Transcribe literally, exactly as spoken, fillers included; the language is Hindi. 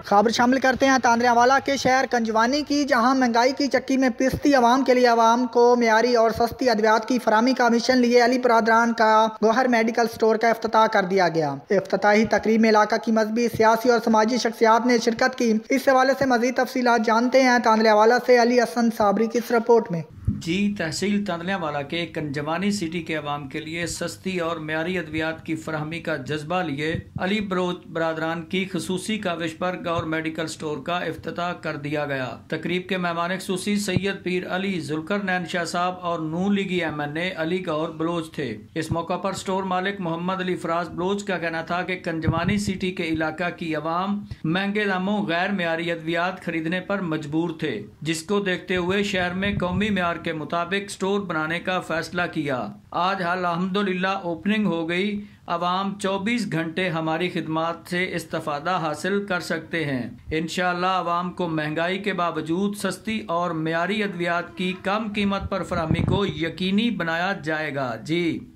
खबर शामिल करते हैं तांदरावाला के शहर कंजवानी की, जहां महंगाई की चक्की में पिसती आवाम के लिए आवाम को मियारी और सस्ती अद्वियात की फराहमी का मिशन लिए अली बरादरान का गौहर मेडिकल स्टोर का इफ्तिताह कर दिया गया। इफ्तिताही तकरीब में इलाका की मजहबी, सियासी और समाजी शख्सियात ने शिरकत की। इस हवाले से मजीद तफसीलात जानते हैं तांदरावाला से अली हसन साबरी की इस रिपोर्ट में। जी तहसील तांदरावाला के कंजवानी सिटी के अवाम के लिए सस्ती और म्यारी अद्वियात की फराहमी का जज्बा लिए अली बरादरान की खसूसी काविश पर गौर मेडिकल स्टोर का इफ्तिताह कर दिया गया। तकरीब के मेहमान खसूसी सैयद पीर अली जुल्करनैन शाह साहब और नून लीगी M N A Ali Gaur Baloch थे। इस मौका पर स्टोर मालिक मोहम्मद अली फराज बलोच का कहना था कि कंजवानी सिटी के इलाका की अवाम महंगे दामों गैर म्यारी अद्वियात खरीदने पर मजबूर थे, जिसको देखते हुए शहर में कौमी म्यार के मुताबिक स्टोर बनाने का फैसला किया। आज अल्हम्दुलिल्लाह ओपनिंग हो गई। अवाम चौबीस घंटे हमारी खिदमात से इस्तेफादा हासिल कर सकते हैं। इंशाअल्लाह अवाम को महंगाई के बावजूद सस्ती और म्यारी अद्वियात की कम कीमत पर फराहमी को यकीनी बनाया जाएगा। जी।